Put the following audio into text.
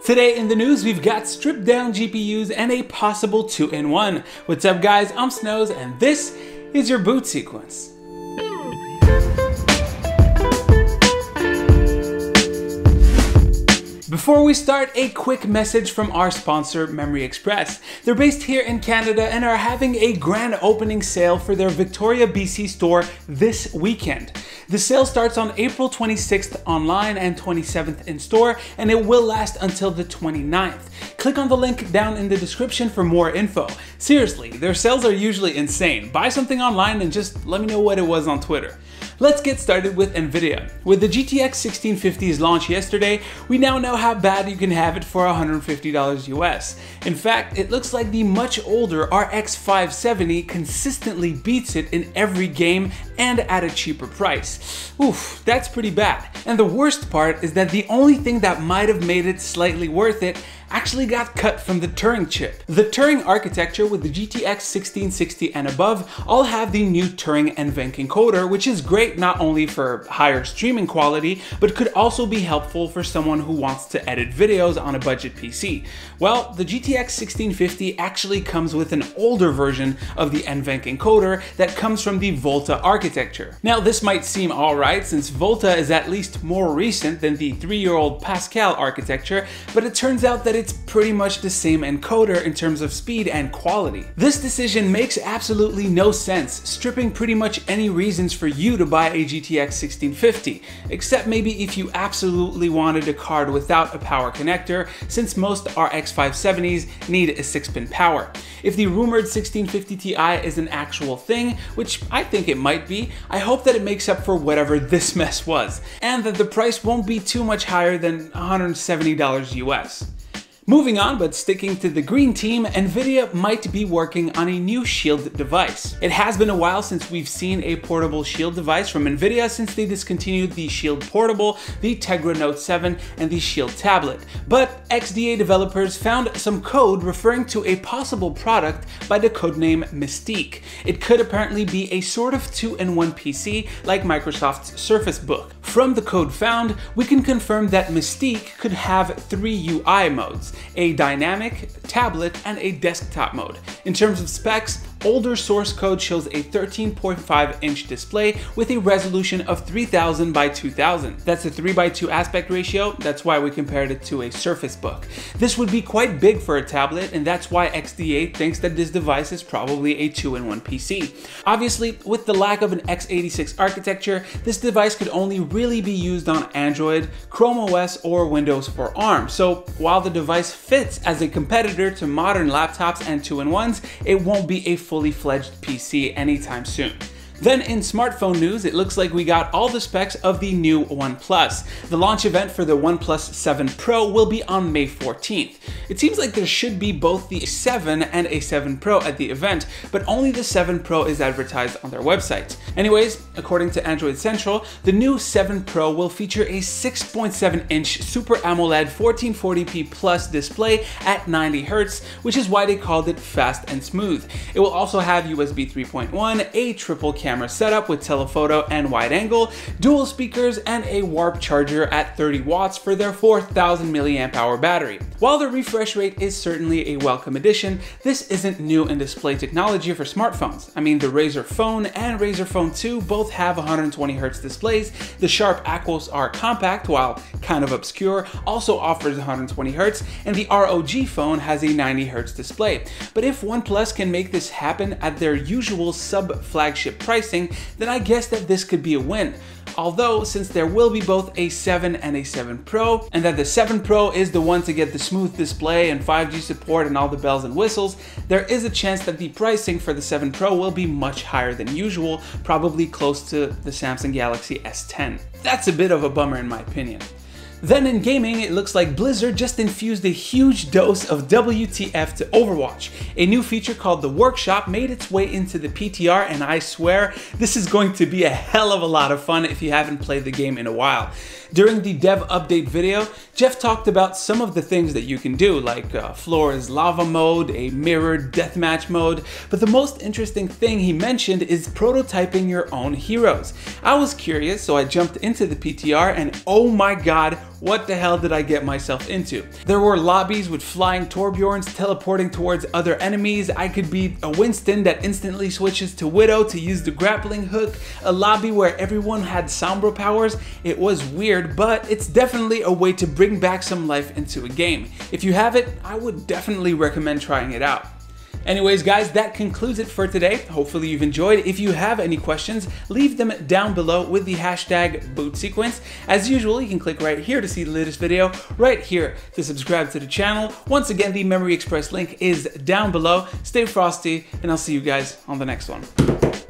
Today in the news, we've got stripped down GPUs and a possible 2-in-1. What's up guys, I'm Snows and this is your boot sequence. Before we start, a quick message from our sponsor, Memory Express. They're based here in Canada and are having a grand opening sale for their Victoria, BC store this weekend. The sale starts on April 26th online and 27th in store, and it will last until the 29th. Click on the link down in the description for more info. Seriously, their sales are usually insane. Buy something online and just let me know what it was on Twitter. Let's get started with Nvidia. With the GTX 1650's launch yesterday, we now know how bad you can have it for $150 US. In fact, it looks like the much older RX 570 consistently beats it in every game and at a cheaper price. Oof, that's pretty bad. And the worst part is that the only thing that might have made it slightly worth it actually got cut from the Turing chip. The Turing architecture with the GTX 1660 and above all have the new Turing Nvenc encoder, which is great not only for higher streaming quality, but could also be helpful for someone who wants to edit videos on a budget PC. Well, the GTX 1650 actually comes with an older version of the Nvenc encoder that comes from the Volta architecture. Now this might seem alright since Volta is at least more recent than the 3-year-old Pascal architecture, but it turns out that it's pretty much the same encoder in terms of speed and quality. This decision makes absolutely no sense, stripping pretty much any reasons for you to buy a GTX 1650, except maybe if you absolutely wanted a card without a power connector, since most RX 570s need a 6-pin power. If the rumored 1650 Ti is an actual thing, which I think it might be, I hope that it makes up for whatever this mess was, and that the price won't be too much higher than $170 US. Moving on, but sticking to the green team, Nvidia might be working on a new Shield device. It has been a while since we've seen a portable Shield device from Nvidia since they discontinued the Shield Portable, the Tegra Note 7, and the Shield Tablet. But XDA developers found some code referring to a possible product by the codename Mystique. It could apparently be a sort of 2-in-1 PC like Microsoft's Surface Book. From the code found, we can confirm that Mystique could have 3 UI modes: a dynamic, tablet, and a desktop mode. In terms of specs, older source code shows a 13.5-inch display with a resolution of 3000 by 2000. That's a 3:2 aspect ratio, that's why we compared it to a Surface Book. This would be quite big for a tablet, and that's why XDA thinks that this device is probably a 2-in-1 PC. Obviously, with the lack of an x86 architecture, this device could only really be used on Android, Chrome OS, or Windows for ARM, so while the device fits as a competitor to modern laptops and 2-in-1s, it won't be a fully fledged PC anytime soon. Then in smartphone news, it looks like we got all the specs of the new OnePlus. The launch event for the OnePlus 7 Pro will be on May 14th. It seems like there should be both the 7 and a 7 Pro at the event, but only the 7 Pro is advertised on their website. Anyways, according to Android Central, the new 7 Pro will feature a 6.7-inch Super AMOLED 1440p Plus display at 90Hz, which is why they called it fast and smooth. It will also have USB 3.1, a triple camera setup with telephoto and wide angle, dual speakers, and a warp charger at 30 watts for their 4000 mAh battery. While the refresh rate is certainly a welcome addition, this isn't new in display technology for smartphones. I mean, the Razer Phone and Razer Phone 2 both have 120Hz displays. The Sharp Aquos R Compact, while kind of obscure, also offers 120Hz, and the ROG Phone has a 90Hz display. But if OnePlus can make this happen at their usual sub-flagship pricing, then I guess that this could be a win. Although, since there will be both a 7 and a 7 Pro, and that the 7 Pro is the one to get the smooth display and 5G support and all the bells and whistles, there is a chance that the pricing for the 7 Pro will be much higher than usual, probably close to the Samsung Galaxy S10. That's a bit of a bummer in my opinion. Then in gaming, it looks like Blizzard just infused a huge dose of WTF to Overwatch. A new feature called the Workshop made its way into the PTR, and I swear this is going to be a hell of a lot of fun if you haven't played the game in a while. During the dev update video, Jeff talked about some of the things that you can do, like floor is lava mode, a mirrored deathmatch mode, but the most interesting thing he mentioned is prototyping your own heroes. I was curious, so I jumped into the PTR and oh my god, what the hell did I get myself into? There were lobbies with flying Torbjorns teleporting towards other enemies. I could be a Winston that instantly switches to Widow to use the grappling hook, a lobby where everyone had Sombra powers. It was weird, but it's definitely a way to bring back some life into a game. If you have it, I would definitely recommend trying it out. Anyways guys, that concludes it for today. Hopefully you've enjoyed. If you have any questions, leave them down below with the hashtag bootsequence. As usual, you can click right here to see the latest video, right here to subscribe to the channel. Once again, the Memory Express link is down below. Stay frosty, and I'll see you guys on the next one.